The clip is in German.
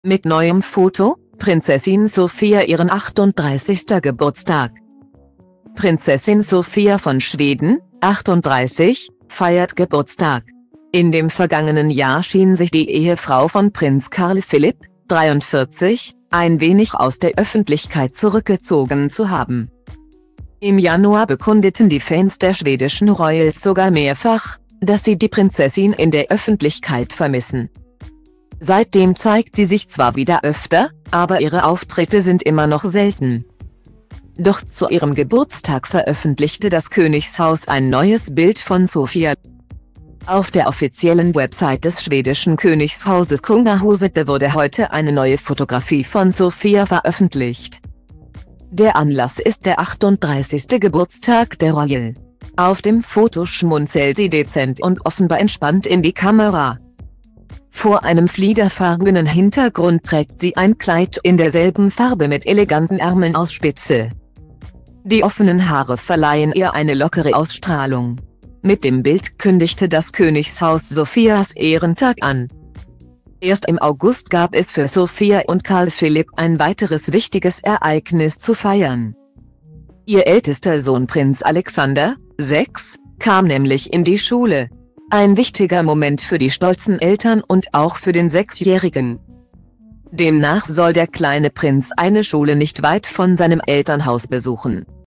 Mit neuem Foto, Prinzessin Sofia ihren 38. Geburtstag. Prinzessin Sofia von Schweden, 38, feiert Geburtstag. In dem vergangenen Jahr schien sich die Ehefrau von Prinz Carl Philipp, 43, ein wenig aus der Öffentlichkeit zurückgezogen zu haben. Im Januar bekundeten die Fans der schwedischen Royals sogar mehrfach, dass sie die Prinzessin in der Öffentlichkeit vermissen. Seitdem zeigt sie sich zwar wieder öfter, aber ihre Auftritte sind immer noch selten. Doch zu ihrem Geburtstag veröffentlichte das Königshaus ein neues Bild von Sofia. Auf der offiziellen Website des schwedischen Königshauses Kungahuset wurde heute eine neue Fotografie von Sofia veröffentlicht. Der Anlass ist der 38. Geburtstag der Royal. Auf dem Foto schmunzelt sie dezent und offenbar entspannt in die Kamera. Vor einem fliederfarbenen Hintergrund trägt sie ein Kleid in derselben Farbe mit eleganten Ärmeln aus Spitze. Die offenen Haare verleihen ihr eine lockere Ausstrahlung. Mit dem Bild kündigte das Königshaus Sofias Ehrentag an. Erst im August gab es für Sofia und Carl Philipp ein weiteres wichtiges Ereignis zu feiern. Ihr ältester Sohn Prinz Alexander, 6, kam nämlich in die Schule. Ein wichtiger Moment für die stolzen Eltern und auch für den 6-Jährigen. Demnach soll der kleine Prinz eine Schule nicht weit von seinem Elternhaus besuchen.